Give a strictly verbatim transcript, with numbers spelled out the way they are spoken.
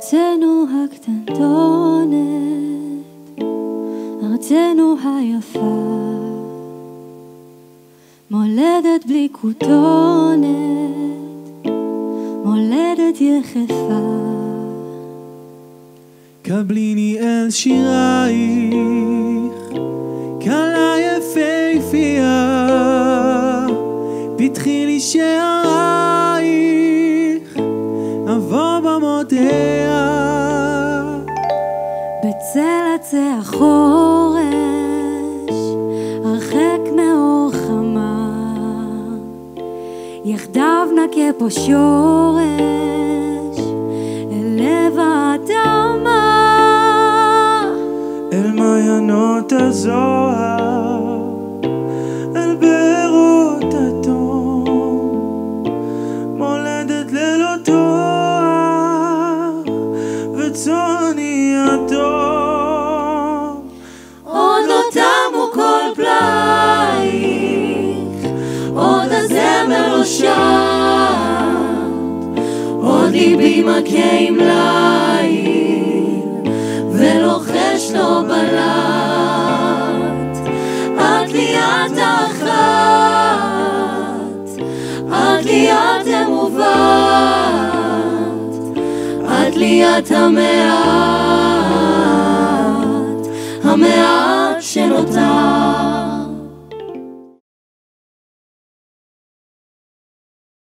ארצנו הקטנטונת, ארצנו היפה, מולדת בלי כותונת, מולדת יחפה. קבליני אל שירייך, קלה יפהפייה, פתחי לי שערייך, אבוא במותיה. בצל עצי החורש, הרחק מאור חמה, יחדיו נקה פה שורש, אל לב האדמה. אל מעיינות הזוהר, אל בארות התום, מולדת ללא תואר וצאני אדום. עוד לא תמו כל פלאייך, עוד הזמר לא שם, עוד ליבי מכה עם ליל ולוחש לו בלט. את לי את אחת, את לי את אמובת, את לי את המעט, המעט שנותר.